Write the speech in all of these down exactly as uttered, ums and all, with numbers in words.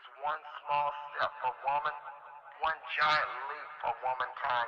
is one small step for woman, one giant leap for womankind.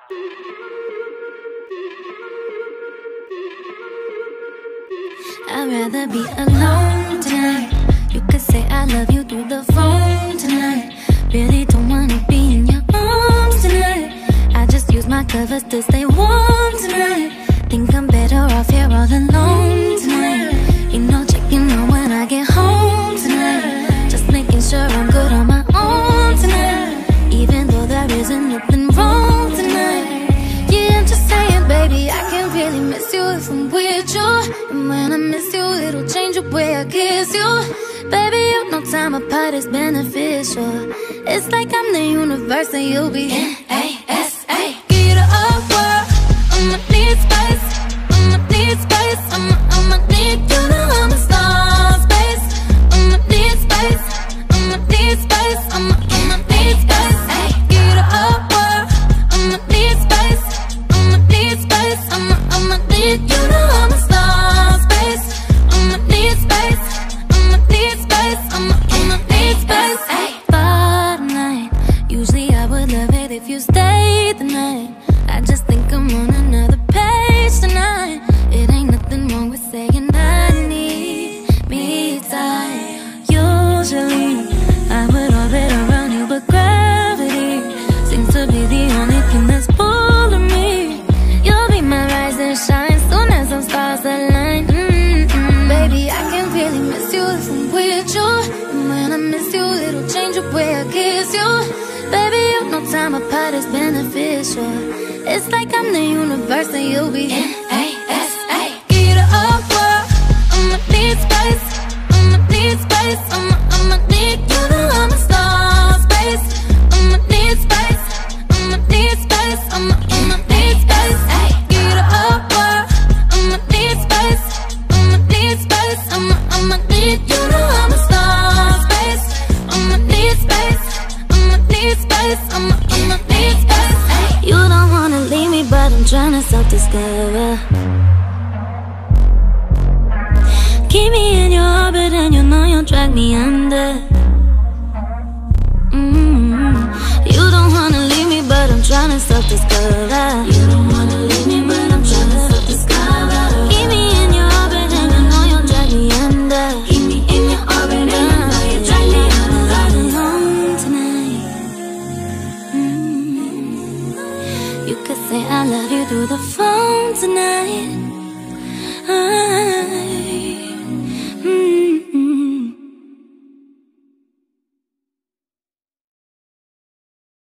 I'd rather be alone tonight. You could say I love you through the phone tonight. Really don't wanna be in your arms tonight. I just use my covers to stay warm tonight. Think I'm better off here all alone tonight. You know, checking on when I get home tonight. Just making sure I'm good on my own tonight. Even though there isn't nothing wrong tonight. Yeah, I'm just saying, baby, I can really miss you if I'm with you. And when I miss you, it'll change the way I kiss you. Baby, you know time apart is beneficial. It's like I'm the universe and you'll be N A S A. Get up, world, I'ma need space. I'ma need space, I'ma, I'ma need you to I'm a star space. I'ma need space, I'ma need space, I'ma, I'ma need space. Get up, world, I'ma need space. I'ma need space, I'ma, I'ma need you to I'm a star space. I'ma need space, I'ma need space, I'ma, I'ma need space. For tonight, usually I would love it if you stayed the night. I just think I'm on another page tonight. It ain't nothing wrong with saying I need me time. Usually I would orbit around you, but gravity seems to be the only thing that's pulling me. You'll be my rise and shine soon as some stars align. Mm-mm. Baby, I can really miss you if I'm with you. And when I miss you, it'll change the way I kiss you. Baby, you know time apart is beneficial. It's like I'm the universe and you'll be N A S A. Get up, world, I'ma need space. I'ma need space, I'ma, I'ma need you to I'm a star space. I'ma need space, I'ma need space, I'ma, I'ma need space. Get up, world, I'ma need space. I'ma need space, I'ma, I'ma need you to I'm a star space. I'ma need space, I'ma need space, I'ma, I'ma need space. You don't wanna leave me, but I'm tryna self-discover. Keep me in your orbit and you know you'll drag me under. Mm-hmm. You don't wanna leave me, but I'm tryna self-discover. You don't